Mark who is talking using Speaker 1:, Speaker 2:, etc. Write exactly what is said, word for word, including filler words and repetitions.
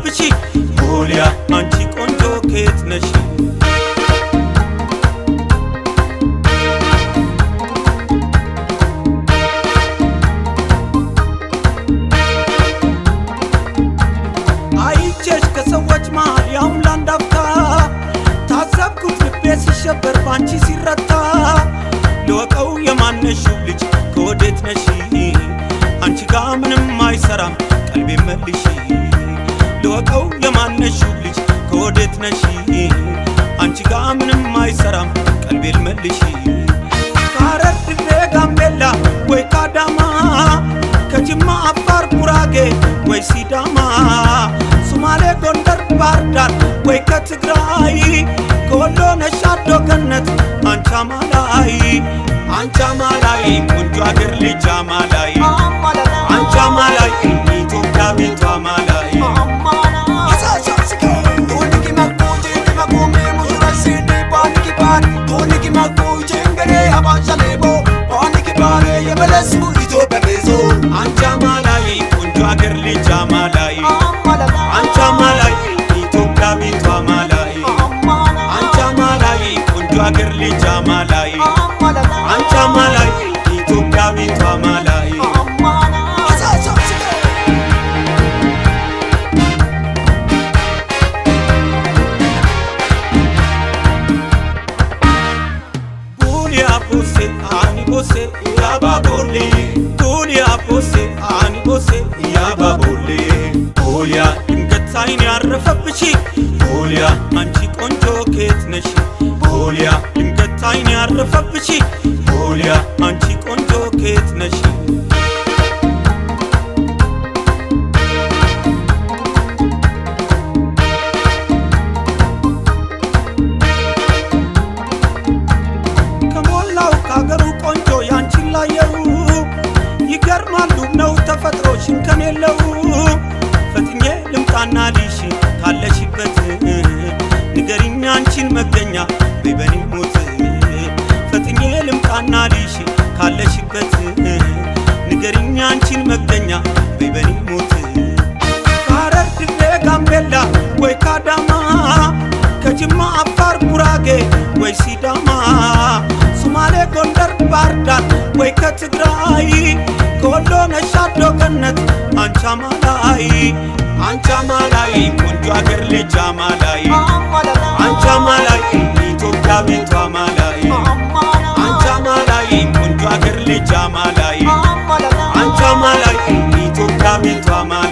Speaker 1: ያረፈብሽ ቦሊያ አንቺ ቆንጆ ከየት ነሽ አይቼሽ ከሰዎች መሃል ያውም ላንዳፍታ ታዘብኩት ልቤ ሲሸበር ባንቺ ሲረታ ለወቀው የማነሽው ልጅ ከወዴት ነሽ አንቺ ጋር ምንም አይሰራም ቀልቤ መልሽ ለወቀው የማነሽው ልጅ ከወዴት ነሽ አንቺ ጋር ምንም አይሰራም ቀልቤ መልሽ ካረድ በጋምቤላ ወይ ካዳማ ከጅማ አፋር ጉራጌ ወይ ሲዳማ ሶማሌ ጎንደር ባህርዳር ወይ ከትግራይ ከወሎ ነሻዶ ገነት አንቺ አማላይ አንቺ አማላይ ቆንጆ አገር ልጅ አማላይ አንቺ አማላይ ኢትዮጵያዊቷ አማላይ አንቺ አማላይ ቆንጆ አገር ልጅ አማላይ አንቺ አማላይ ኢትዮጵያዊቷ አማላይ አንቺ አማላይ ቆንጆ አገር ልጅ አማላይ አንቺ አማላይ ኢትዮጵያዊቷ አማላይ ቦሊያ ቦሴ አኒ ቦሴ ያባቦሌ ቦሊያ ቦሴ አኒ ቦሴ ያባቦሌ ቦሊያ ድንገት አይን ያረፈብሽ ቦሊያ አንቺ ቆንጆ ከየት ነሽ ቦሊያ ድንገት አይን ያረፈብሽ ቦሊያ አንቺ ቆንጆ ከየት ነሽ ከሞላው ካገሩ ቆንጆ ያንቺን ላየው ይገርማሉ ነው ተፈጥሮሽን ከኔለው ፈትኜ ልምጣና ልሽ ካለሽበት ንገሪኝ አንቺን መገኛ በበኔ ሞት ፈትኜ ልምጣና ልሽ ካለሽበት ንገሪኝ አንቺን መገኛ በበኔ ሞት ካረድ በጋምቤላ ወይ ካዳማ ከጅማ አፋር ጉራጌ ወይ ሲዳማ ሶማሌ ጎንደር ባህርዳር ወይ ከትግራይ ከወሎ ነሻዶ ገነት አንቺ አማላይ አንቺ አማላይ ቆንጆ አገር ልጅ አማላይ አንቺ አማላይ ኢትዮጵያዊቷ አማላይ አንቺ አማላይ ቆንጆ አገር ልጅ አማላይ አንቺ አማላይ ኢትዮጵያዊቷ አማላይ